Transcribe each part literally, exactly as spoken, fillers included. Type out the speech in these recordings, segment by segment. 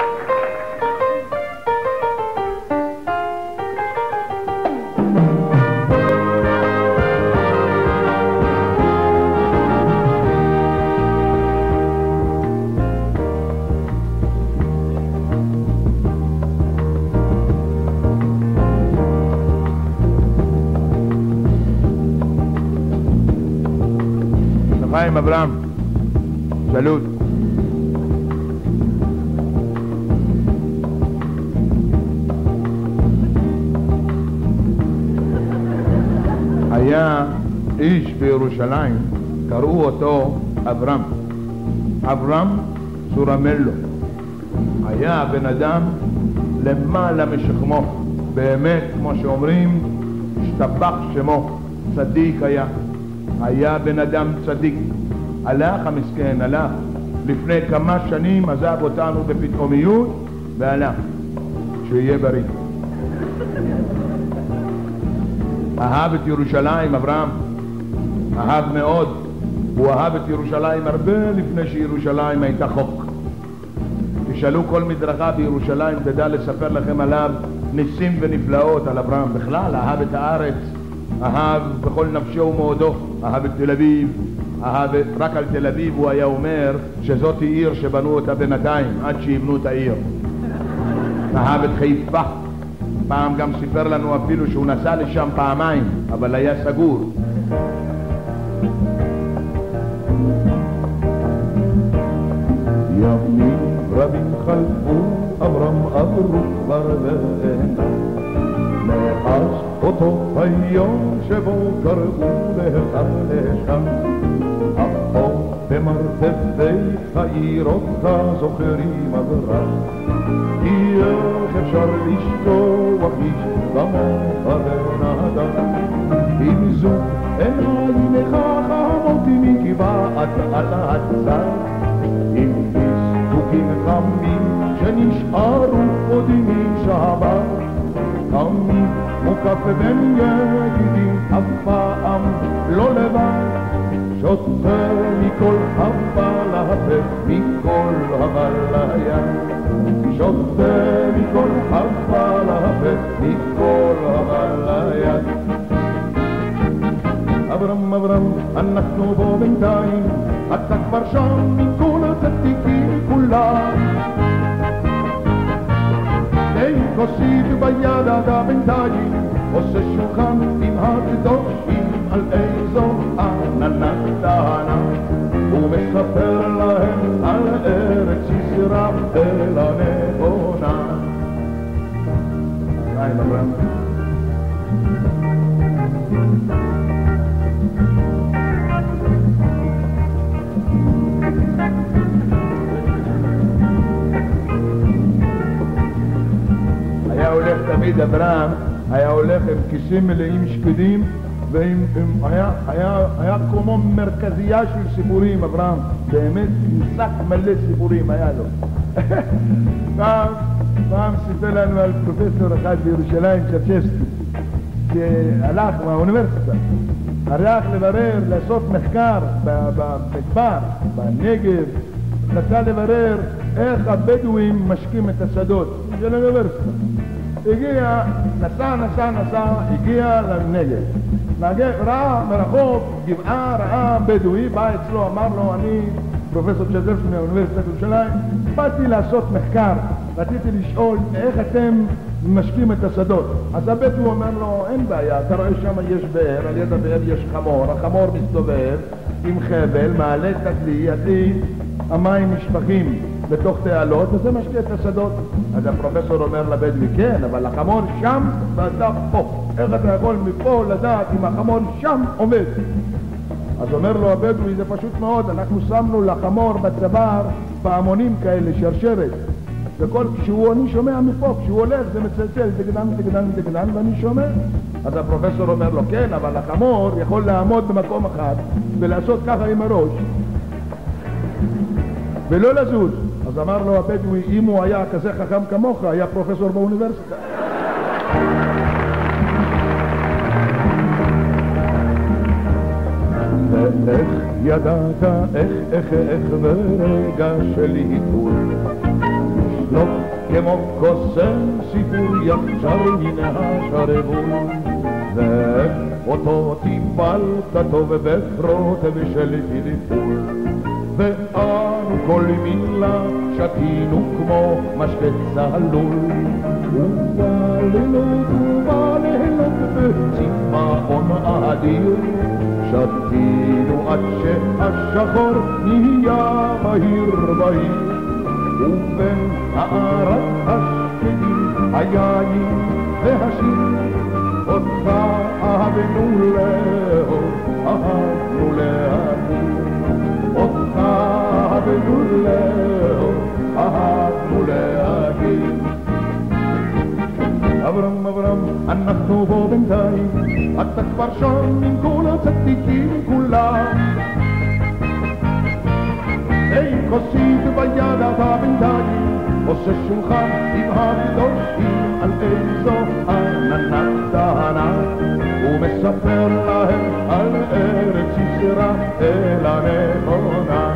חיים אברהם, סלוט. היה איש בירושלים, קראו אותו אברהם. אברהם סורמלו. היה בן אדם למעלה משכמו. באמת, כמו שאומרים, השתבח שמו. צדיק היה. היה בן אדם צדיק. הלך המסכן, הלך. לפני כמה שנים עזב אותנו בפתאומיות והלך. שיהיה בריא. אהב את ירושלים, אברהם. אהב מאוד. הוא אהב את ירושלים הרבה לפני שירושלים הייתה חוק. תשאלו כל מדרכה בירושלים, תדע לספר לכם עליו ניסים ונפלאות על אברהם. בכלל, אהב את הארץ. אהב בכל נפשו ומאודו. אהב את תל אביב. אהב רק על תל אביב הוא היה אומר שזאת עיר שבנו אותה בינתיים עד שיבנו את העיר. אהב את חיפה. פעם גם סיפר לנו אפילו שהוא נסע לשם פעמיים, אבל היה סגור. ימים רבים חלפו, אברהם עברו כבר ואינה, מאז אותו היום שבו קראו לך לשם. אחות במרתפי העיר אותך זוכרים אברהם, כי איך אפשר לשכוח איש כמוך בן אדם. עם זוג עיניך חמות מקבעת על הצד, עם חיזוקים חמים שנשארו עוד משעבר. תמיד מוקף בין ידידים, אף פעם לא לבד, שותה מכל הבלהה, מכל הבלהה, שותה מכל הבלהה, מכל הבלהה. אברהם, אברהם, אנחנו בו בינתיים, אתה כבר שם מכל הצדיקים כולם. אין כוסית ביד אתה בינתיים, עושה שולחן עם הקדושים על איזו עננה קטנה, ומספר להם על ארץ ישראל הנכונה. חיים אברהם. היה הולך תמיד אברהם, היה הולך עם כיסים מלאים שקדים, ועם, עם, היה, היה, היה כמו מרכזייה של סיפורים. אברהם באמת שק מלא סיפורים היה לו. פעם, פעם סיפר לנו על פרופסור אחד בירושלים, צ'רצ'בסקי, שהלך מהאוניברסיטה, הלך לברר, לעשות מחקר במדבר, בנגב, נסע לברר איך הבדואים משקים את השדות של האוניברסיטה. הגיע, נסע, נסע, נסע, הגיע לנגב. ראה מרחוק, גבעה, ראה בדואי, בא אצלו, אמר לו, אני פרופסור צ'רצ'בסקי מהאוניברסיטת ירושלים, באתי לעשות מחקר, רציתי לשאול איך אתם משקים את השדות. אז הבדואי אומר לו, אין בעיה, אתה רואה שם יש באר, על יד הבאר יש חמור, החמור מסתובב עם חבל, מעלה את הכלי, עתיד, המים משפכים בתוך תעלות, וזה משקה את השדות. אז הפרופסור אומר לבדואי, כן, אבל החמור שם ואתה פה. איך אתה יכול מפה לדעת אם החמור שם עומד? אז אומר לו הבדואי, זה פשוט מאוד, אנחנו שמנו לחמור בצוואר פעמונים כאלה, שרשרת. וכל, כשהוא, אני שומע מפה, כשהוא הולך זה מצלצל, תגדן, תגדן, תגדן, ואני שומע. אז הפרופסור אומר לו, כן, אבל החמור יכול לעמוד במקום אחד ולעשות ככה עם הראש ולא לזוז. אז אמר לו הבדואי, אם הוא היה כזה חכם כמוך, היה פרופסור באוניברסיטה. איך ידעת, איך, איך, איך ברגע של עיכול, לשלוט כמו קוסם סיפור ישר מן השרוול, ואותו טיפלת טוב בפרוט ושל פלפול, ואנו כל מילה שתינו כמו משקה צהלול, ובלילות ובלילות בצמאון אדיר שתינו עד שהשחור נהיה בהיר בהיר, ובין הערת השקדים היין והשיר אותך אהבנו לאהוב, אהבנו להכיר, אותך אהבנו לאהוב, אהבנו להכיר. אברהם אברהם אנחנו בו בינתיים, אתה כבר שם עם כל הצדיקים כולם, אין כוסית ביד אתה בינתיים, עושה שולחן עם הקדושים על איזו עננה טענה, ומספר להם על ארץ ישראל הנכונה.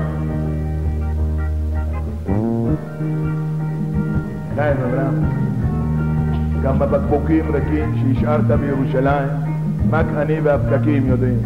חיים אברהם, גם בבקבוקים ריקים שהשארת בירושלים, רק אני והפקקים יודעים.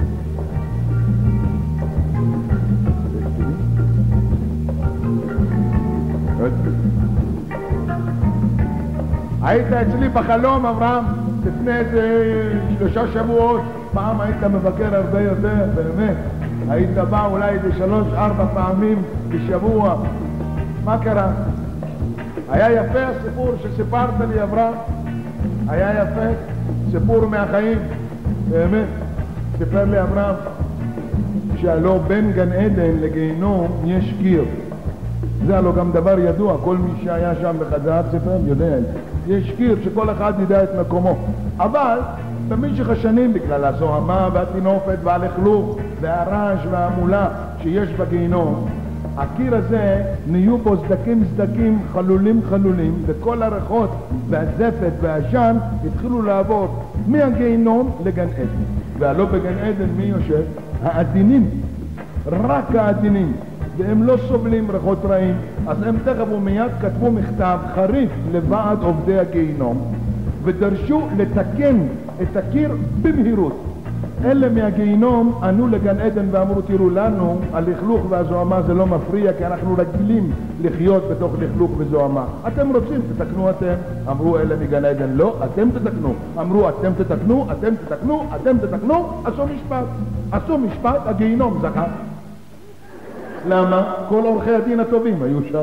היית אצלי בחלום אברהם לפני איזה שלושה שבועות, פעם היית מבקר הרבה יותר, באמת היית בא אולי איזה שלוש ארבע פעמים בשבוע. מה קרה? היה יפה הסיפור שסיפרת לי אברהם, היה יפה, סיפור מהחיים, באמת. סיפר לי אברהם שהלא בין גן עדן לגיהנום יש קיר, זה הלא גם דבר ידוע, כל מי שהיה שם בחזרת ספר יודע את זה. יש קיר שכל אחד ידע את מקומו, אבל במשך השנים בגלל הזוהמה והטינופת והלכלוך והרעש והמולה שיש בגיהנום, הקיר הזה נהיו בו סדקים סדקים, חלולים חלולים, וכל הריחות והזפת והעשן התחילו לעבור מהגיהנום לגן עדן. והלא בגן עדן מי יושב? העדינים, רק העדינים, והם לא סובלים ריחות רעים. אז הם תכף ומיד כתבו מכתב חריף לוועד עובדי הגיהנום ודרשו לתקן את הקיר במהירות. אלה מהגיהנום ענו לגן עדן ואמרו, תראו לנו הלכלוך והזוהמה זה לא מפריע, כי אנחנו רגילים לחיות בתוך לכלוך וזוהמה. אתם רוצים תתקנו אתם. אמרו אלה מגן עדן, לא, אתם תתקנו. אמרו אתם תתקנו, אתם תתקנו, אתם תתקנו. עשו משפט, עשו משפט, הגיהנום זכה. למה? כל עורכי הדין הטובים היו שם.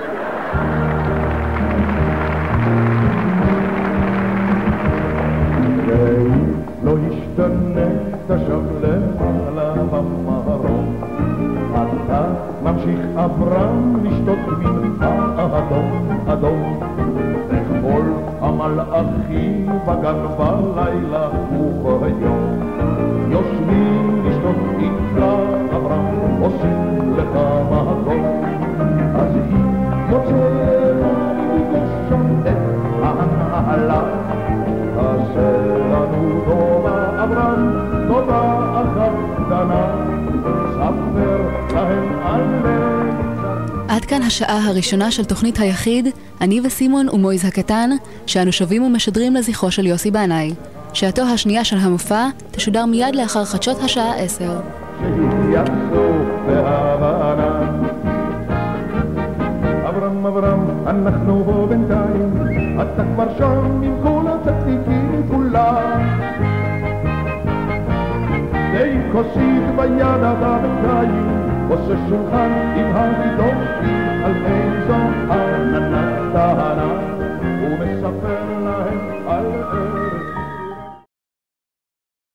לא השתנית שם למעלה במרום, אתה ממשיך אברהם לשתות מן האדום אדום, וכל המלאכים בגן בלילה וביום יושבים לשתות איתך אברהם, עושים לך מקום. אז היא יוצאת וגושם את הנעלה, עשה לנו טובה אברהם, טובה אחת קטנה, ספר להם עליהם. עד כאן השעה הראשונה של תוכנית היחיד, אני וסימון ומויז הקטן, שאנו שווים ומשדרים לזכרו של יוסי בנאי. שעתו השנייה של המופע תשודר מיד לאחר חדשות השעה עשר. שהתייחסו בהבנה, אברהם אברהם אנחנו בו בינתיים, אתה כבר שם עם כל הצדיקים כולם, די כוסית ביד אתה בינתיים, עושה שולחן עם הקדושים על איזו עננה טהרה.